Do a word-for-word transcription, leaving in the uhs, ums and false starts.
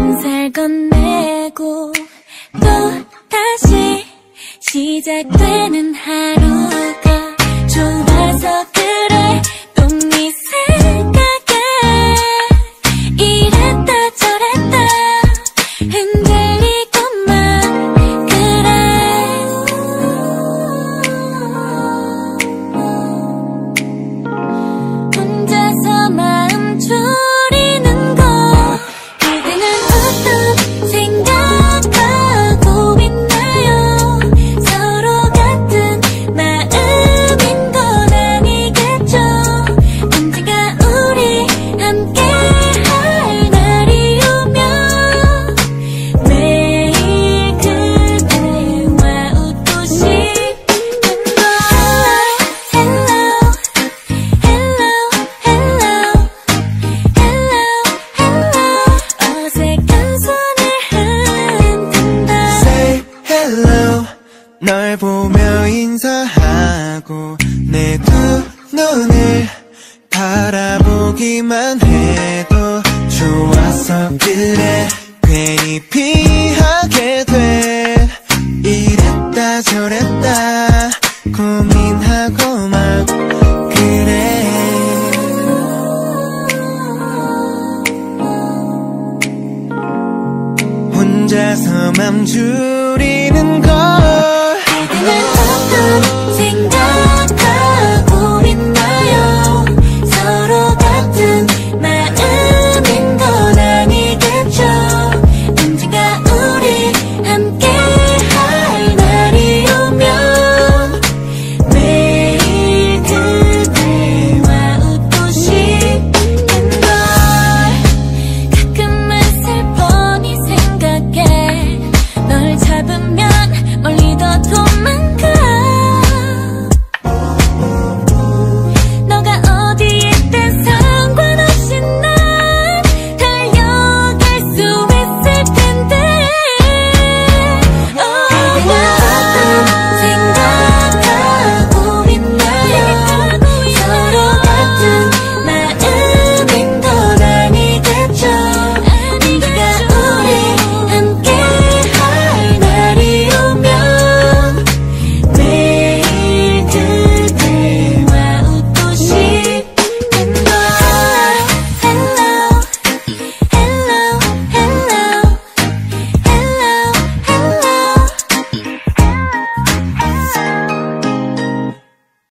살 건네고 또 다시 시작되는 하루가 좋아서 그래 또 네 생각에 이랬다 저랬다 흔들리고만 그래. 혼자서 마음 졸이는 거 그대는 어떤 생각하고 있나요? 서로 같은 마음인 건 아니겠죠? 언젠가 우리 함께 할 날이 오면 매일 그대와 웃고 싶은 걸. Hello, hello, hello, hello, hello. 어색한 손을 흔든다. Say hello. 널 보며 인사하고 내 두 눈을 바라보기만 해도 좋아서 그래. 괜히 피하게 돼. 이랬다 저랬다 고민하고 막 그래. 혼자서 맘 줄이는 걸. 그대는 어떤